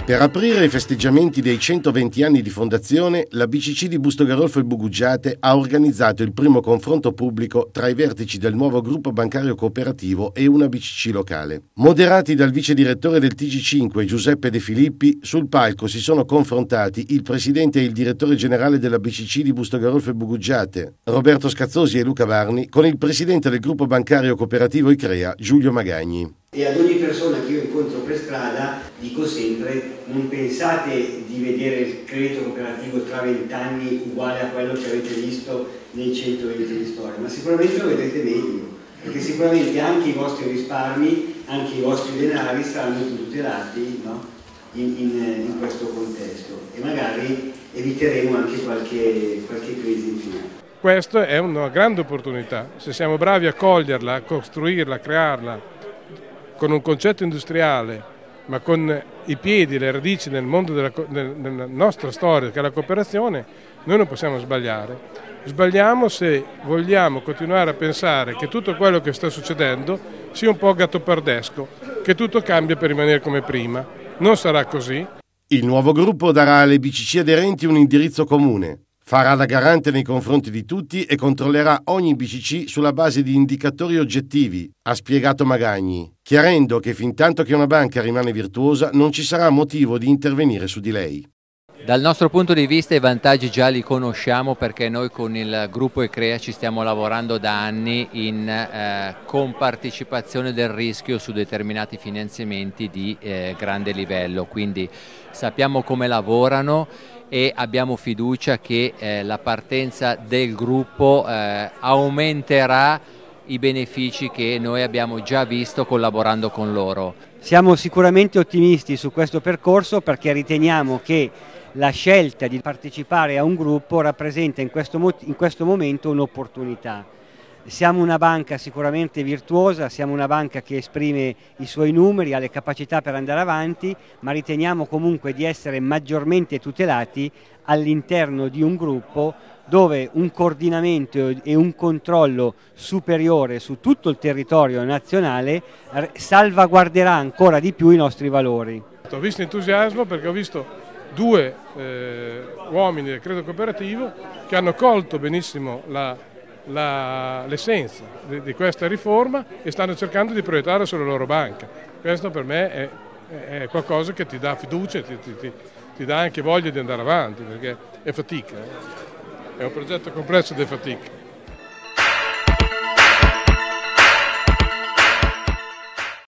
Per aprire i festeggiamenti dei 120 anni di fondazione, la BCC di Busto Garolfo e Buguggiate ha organizzato il primo confronto pubblico tra i vertici del nuovo gruppo bancario cooperativo e una BCC locale. Moderati dal vice direttore del TG5 Giuseppe De Filippi, sul palco si sono confrontati il presidente e il direttore generale della BCC di Busto Garolfo e Buguggiate, Roberto Scazzosi e Luca Varni, con il presidente del gruppo bancario cooperativo ICREA, Giulio Magagni. E ad ogni persona che io incontro per strada dico sempre: non pensate di vedere il credito cooperativo tra 20 anni uguale a quello che avete visto nei 120 di storia, ma sicuramente lo vedrete meglio, perché sicuramente anche i vostri risparmi, anche i vostri denari saranno tutelati, no? in questo contesto, e magari eviteremo anche qualche crisi in più. Questa è una grande opportunità, se siamo bravi a coglierla, a costruirla, a crearla con un concetto industriale, ma con i piedi, le radici nel mondo della nostra storia, che è la cooperazione, noi non possiamo sbagliare. Sbagliamo se vogliamo continuare a pensare che tutto quello che sta succedendo sia un po' gattopardesco, che tutto cambia per rimanere come prima. Non sarà così. Il nuovo gruppo darà alle BCC aderenti un indirizzo comune. Farà da garante nei confronti di tutti e controllerà ogni BCC sulla base di indicatori oggettivi, ha spiegato Magagni, chiarendo che fintanto che una banca rimane virtuosa non ci sarà motivo di intervenire su di lei. Dal nostro punto di vista i vantaggi già li conosciamo, perché noi con il gruppo ICREA ci stiamo lavorando da anni in compartecipazione del rischio su determinati finanziamenti di grande livello, quindi sappiamo come lavorano e abbiamo fiducia che la partenza del gruppo aumenterà i benefici che noi abbiamo già visto collaborando con loro. Siamo sicuramente ottimisti su questo percorso, perché riteniamo che la scelta di partecipare a un gruppo rappresenta in questo momento un'opportunità. Siamo una banca sicuramente virtuosa, siamo una banca che esprime i suoi numeri, ha le capacità per andare avanti, ma riteniamo comunque di essere maggiormente tutelati all'interno di un gruppo dove un coordinamento e un controllo superiore su tutto il territorio nazionale salvaguarderà ancora di più i nostri valori. Ho visto entusiasmo perché ho visto due uomini del credito cooperativo che hanno colto benissimo l'essenza di questa riforma e stanno cercando di proiettarla sulla loro banca. Questo per me è qualcosa che ti dà fiducia, ti dà anche voglia di andare avanti, perché è fatica, è un progetto complesso di fatica.